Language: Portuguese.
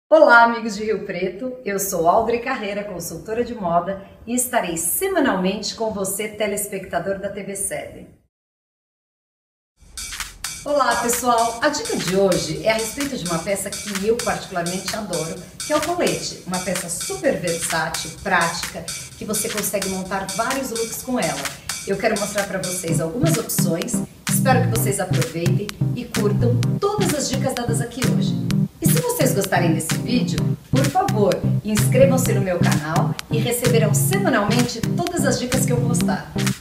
Olá, amigos de Rio Preto, eu sou Aldri Carreira, consultora de moda e estarei semanalmente com você, telespectador da TV Sede. Olá, pessoal! A dica de hoje é a respeito de uma peça que eu particularmente adoro, que é o colete. Uma peça super versátil, prática, que você consegue montar vários looks com ela. Eu quero mostrar para vocês algumas opções, espero que vocês aproveitem e curtam todas as dicas dadas aqui hoje. E se vocês gostarem desse vídeo, por favor, inscrevam-se no meu canal e receberão semanalmente todas as dicas que eu postar.